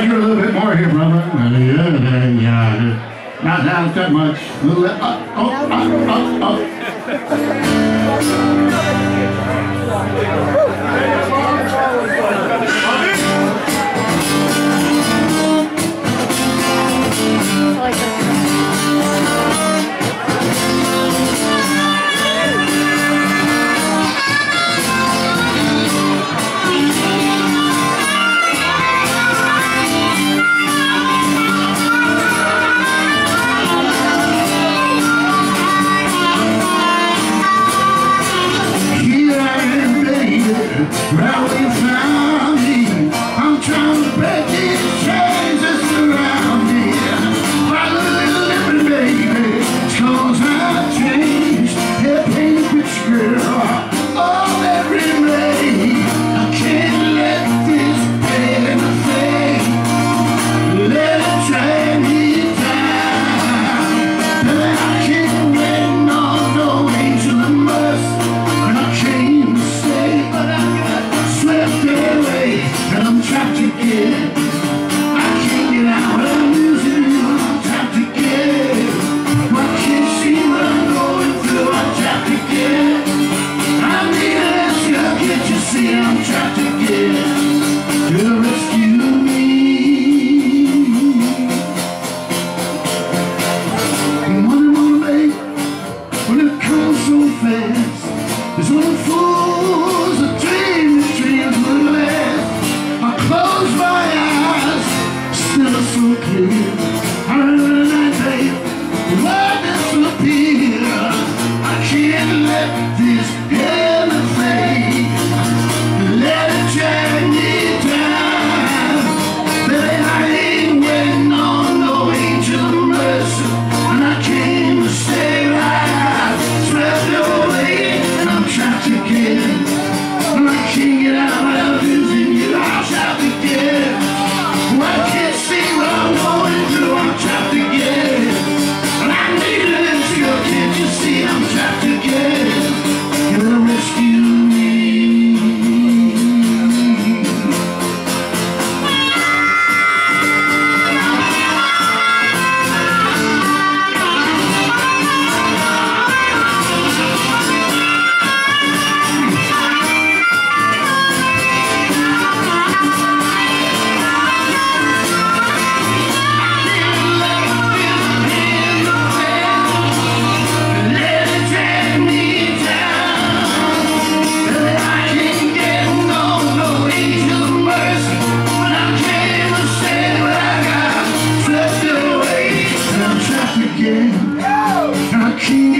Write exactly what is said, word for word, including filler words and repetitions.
do a little bit more here, brother. Uh, yeah, yeah, yeah. Not down that much. A little bit up, up, up, up, up. Well, you found me. I'm trying to break these chains that surround me. Follow the little baby, 'cause I've changed. Hey, paint a picture, all every day. I can't let this pain fade. Let it drag me down. But I can't wait on no angel of mercy. And I came to stay, but I swept away, and I'm trapped again. I can't get out, I'm losing you, I'm trapped again. I can't see what I'm going through, I'm trapped again. I need an answer, can't you see I'm trapped again? To rescue me. And what I wanna make, when it comes so fast, is when the fools are dreaming dreams will last. I close my eyes, still so clear. I remember the night, babe, why disappear? I can't let this pain fade. Let it drag me down. Baby, I ain't waiting on no angel of mercy. And I came to stay right, swept away, and I'm trapped again. And I can't get out without losing you, I'm trapped again. Well, I can't see what I'm going through, I'm trapped again. And I need an answer, can't you see I'm trapped again? You'll rescue me. And I can't